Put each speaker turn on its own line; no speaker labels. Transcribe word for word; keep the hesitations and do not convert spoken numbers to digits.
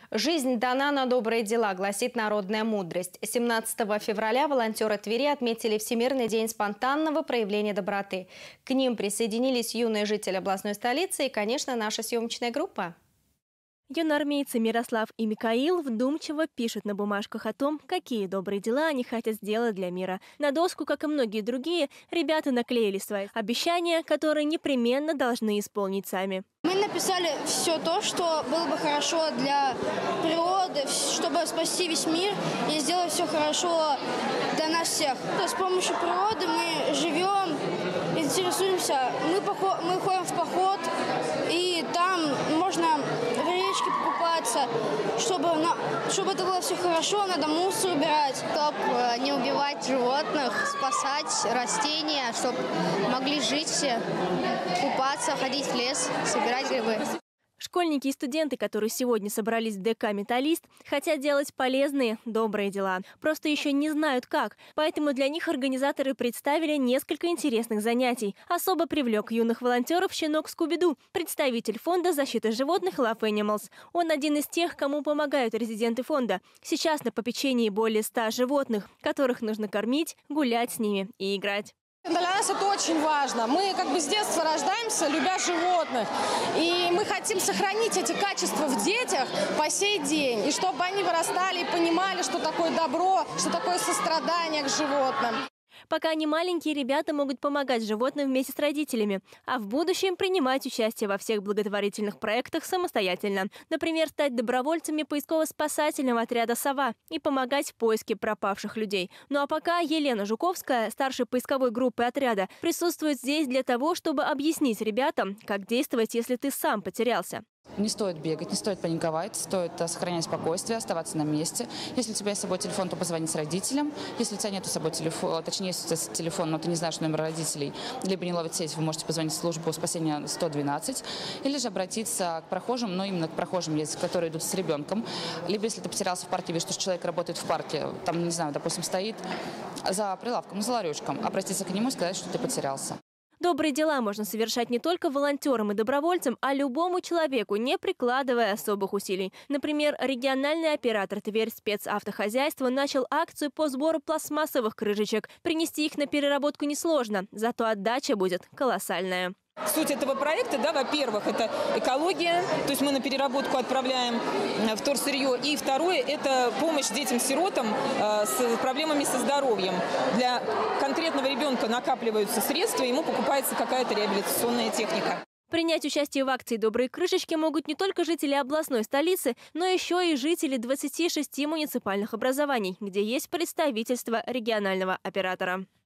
Жизнь дана на добрые дела, гласит народная мудрость. семнадцатого февраля волонтеры Твери отметили Всемирный день спонтанного проявления доброты. К ним присоединились юные жители областной столицы и, конечно, наша съемочная группа.
Юноармейцы Мирослав и Микаил вдумчиво пишут на бумажках о том, какие добрые дела они хотят сделать для мира. На доску, как и многие другие, ребята наклеили свои обещания, которые непременно должны исполнить сами.
Мы написали все то, что было бы хорошо для природы, чтобы спасти весь мир и сделать все хорошо для нас всех. С помощью природы мы живем, интересуемся, мы, поход, мы ходим в поход, и там можно в речке покупаться. Чтобы, чтобы это было все хорошо, надо мусор убирать.
Чтобы не убивать животных, спасать растения, чтобы могли жить все, купаться, ходить в лес, собирать грибы.
Школьники и студенты, которые сегодня собрались в ДК «Металлист», хотят делать полезные, добрые дела. Просто еще не знают как. Поэтому для них организаторы представили несколько интересных занятий. Особо привлек юных волонтеров щенок Скуби-Ду, представитель фонда защиты животных Love Animals. Он один из тех, кому помогают резиденты фонда. Сейчас на попечении более ста животных, которых нужно кормить, гулять с ними и играть.
Для нас это очень важно. Мы как бы с детства рождаемся, любя животных. И мы хотим сохранить эти качества в детях по сей день. И чтобы они вырастали и понимали, что такое добро, что такое сострадание к животным.
Пока они маленькие, ребята могут помогать животным вместе с родителями, а в будущем принимать участие во всех благотворительных проектах самостоятельно. Например, стать добровольцами поисково-спасательного отряда «Сова» и помогать в поиске пропавших людей. Ну а пока Елена Жуковская, старшей поисковой группы отряда, присутствует здесь для того, чтобы объяснить ребятам, как действовать, если ты сам потерялся.
Не стоит бегать, не стоит паниковать, стоит сохранять спокойствие, оставаться на месте. Если у тебя есть с собой телефон, то позвонить родителям. Если у тебя нет с собой телефона, точнее, если у тебя есть телефон, но ты не знаешь номер родителей, либо не ловит сеть, вы можете позвонить в службу спасения сто двенадцать, или же обратиться к прохожим, но именно к прохожим, которые идут с ребенком. Либо если ты потерялся в парке, видишь, что человек работает в парке, там, не знаю, допустим, стоит за прилавком, за ларечком, обратиться к нему и сказать, что ты потерялся.
Добрые дела можно совершать не только волонтерам и добровольцам, а любому человеку, не прикладывая особых усилий. Например, региональный оператор Тверь спецавтохозяйства начал акцию по сбору пластмассовых крышечек. Принести их на переработку несложно, зато отдача будет колоссальная.
Суть этого проекта, да, во-первых, это экология, то есть мы на переработку отправляем вторсырье. И второе, это помощь детям-сиротам э, с проблемами со здоровьем. Для конкретного ребенка накапливаются средства, ему покупается какая-то реабилитационная техника.
Принять участие в акции «Добрые крышечки» могут не только жители областной столицы, но еще и жители двадцати шести муниципальных образований, где есть представительство регионального оператора.